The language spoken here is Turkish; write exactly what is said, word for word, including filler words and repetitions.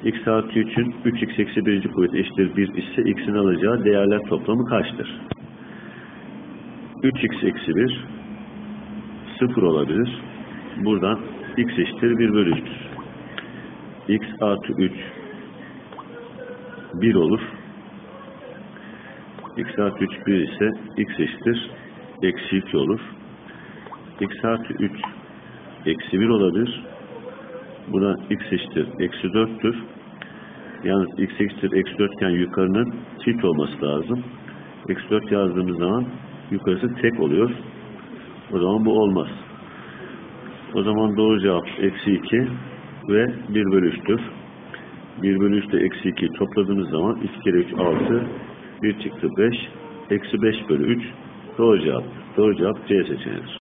x artı üçün üç x eksi birinci kuvveti eşittir bir ise x'in alacağı değerler toplamı kaçtır? üç x eksi bir sıfır olabilir. Buradan x eşittir bir bölü üç'tür. X artı üç bir olur. X artı üç bir ise x eşittir eksi iki olur. X artı üç eksi bir olabilir. Buradan x eşittir eksi dört'tür. Yalnız x eşittir eksi dört iken yukarının çift olması lazım. Eksi dört yazdığımız zaman yukarısı tek oluyor. O zaman bu olmaz. O zaman doğru cevap eksi iki ve bir bölü üç'tür. bir bölü üç ile eksi iki'yi topladığımız zaman iki kere üç altı, bir çıktı beş, eksi beş bölü üç doğru cevap. Doğru cevap C seçeneğidir.